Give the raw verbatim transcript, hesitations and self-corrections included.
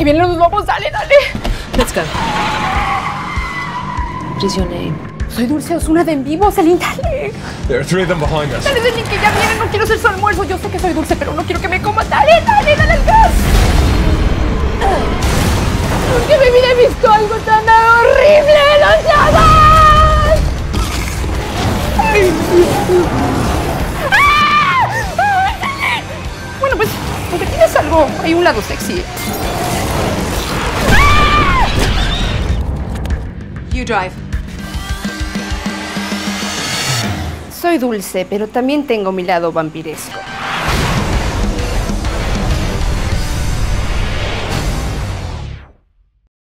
vienen los lobos, dale, dale. Let's go. What is your name? Soy Dulce Osuna de En Vivo, Celine, dale. There are three of them behind us. Dale, Celine, que ya vienen, no quiero hacer su almuerzo. Yo sé que soy dulce, pero no quiero que me coman. Dale, dale, dale el gas. Nunca en mi vida he visto algo tan horrible, los lobos. Ay. ¡Ah! ¡Ah, dale! Bueno, pues, aunque tienes algo, hay un lado sexy. ¡Ah! You drive. Soy dulce, pero también tengo mi lado vampiresco.